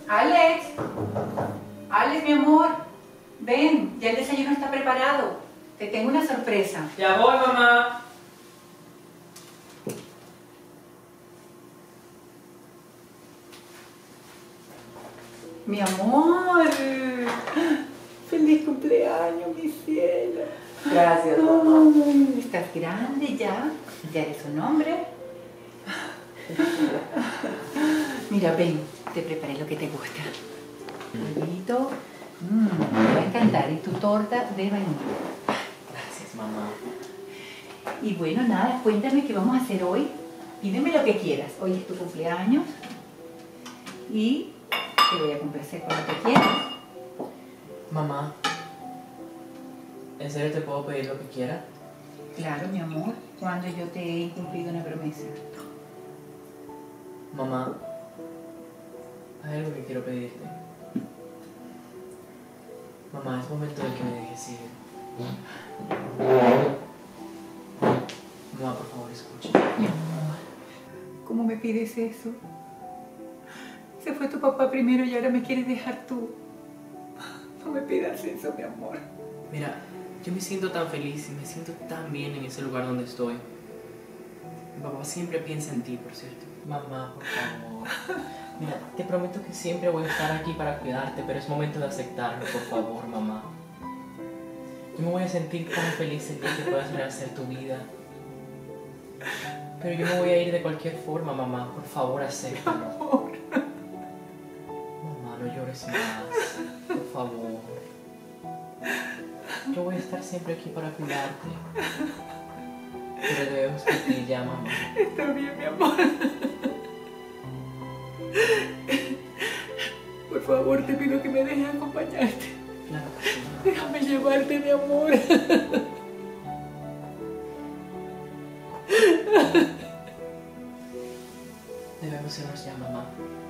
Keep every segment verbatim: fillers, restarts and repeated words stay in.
Alex, Alex, mi amor, ven, ya el desayuno está preparado. Te tengo una sorpresa. Ya voy, mamá. Mi amor, feliz cumpleaños, mi cielo. Gracias, mamá. Ay, estás grande ya, ya eres un hombre. Mira, ven, te preparé lo que te gusta. Pollito, mmm, te va a encantar. Y tu torta de vainilla. Gracias, mamá. Y bueno, nada, cuéntame qué vamos a hacer hoy. Pídeme lo que quieras. Hoy es tu cumpleaños y te voy a complacer con lo que quieras. Mamá, ¿en serio te puedo pedir lo que quiera? Claro, mi amor, cuando yo te he incumplido una promesa. Mamá, hay algo que quiero pedirte. Mamá, es momento de que me dejes ir. Mamá, por favor, escucha. Mi amor, ¿cómo me pides eso? Se fue tu papá primero y ahora me quieres dejar tú. No me pidas eso, mi amor. Mira, yo me siento tan feliz y me siento tan bien en ese lugar donde estoy. Mi papá siempre piensa en ti, por cierto. Mamá, por favor. Mira, te prometo que siempre voy a estar aquí para cuidarte, pero es momento de aceptarlo, por favor, mamá. Yo me voy a sentir tan feliz el día que puedas rehacer tu vida. Pero yo me voy a ir de cualquier forma, mamá. Por favor, acéptalo. Mamá, no llores más. Por favor. Yo voy a estar siempre aquí para cuidarte. Pero debemos partir ya, mamá. Está bien, mi amor. Por favor, te pido que me dejes acompañarte. Claro que sí. Déjame llevarte, mi amor. Debemos irnos ya, mamá.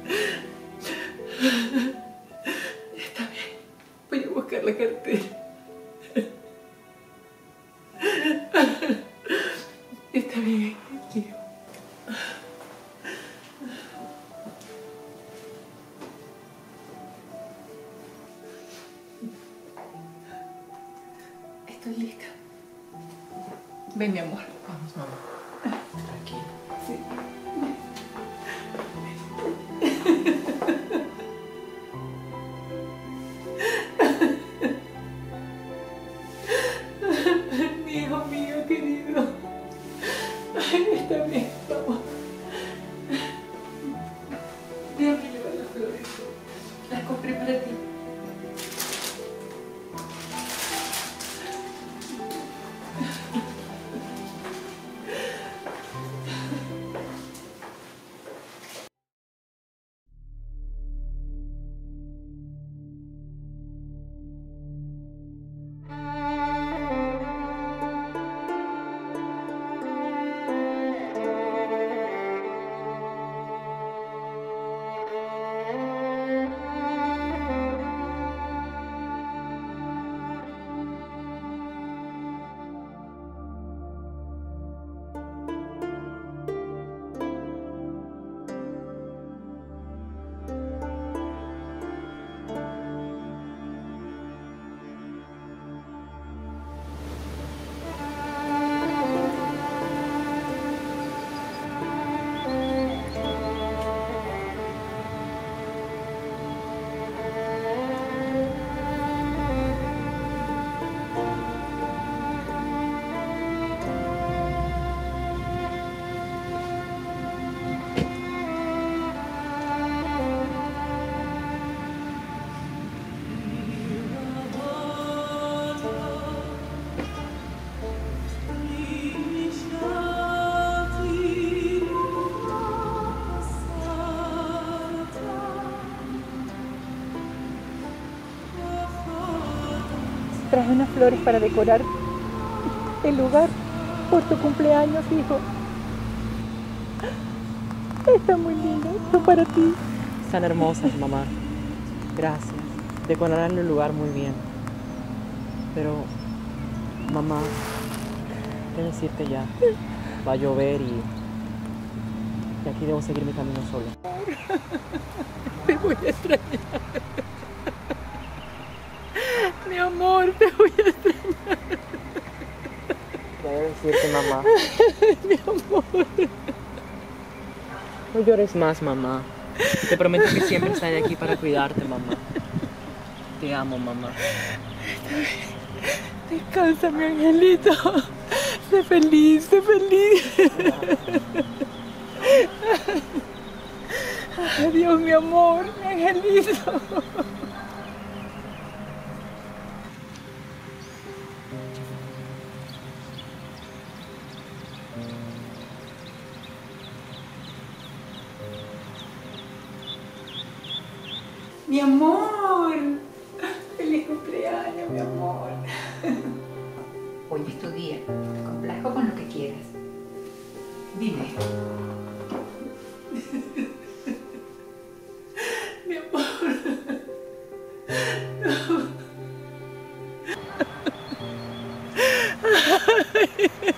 Está bien. Voy a buscar la cartera. Está bien, tío. Estoy lista. Ven, mi amor. Vamos, mamá. Tranquila. Sí. Mi hijo mío querido. Ay, está bien, vamos. Déjame llevar las flores. Las compré para ti. Traje unas flores para decorar el lugar por tu cumpleaños, hijo. Están muy lindas, son para ti. Están hermosas, mamá. Gracias. Decorarán el lugar muy bien. Pero, mamá, qué decirte ya. Va a llover y De aquí debo seguir mi camino solo. Te voy a extrañar. Mi amor, te voy a extrañar. Quiero decirte, mamá. Mi amor. No llores más, mamá. Te prometo que siempre estaré aquí para cuidarte, mamá. Te amo, mamá. Descansa, mi angelito. Sé feliz, sé feliz. Adiós, mi amor, mi angelito. Mi amor, feliz cumpleaños, mi amor. Hoy es tu día, te complazco con lo que quieras. Dime. Mi amor. No.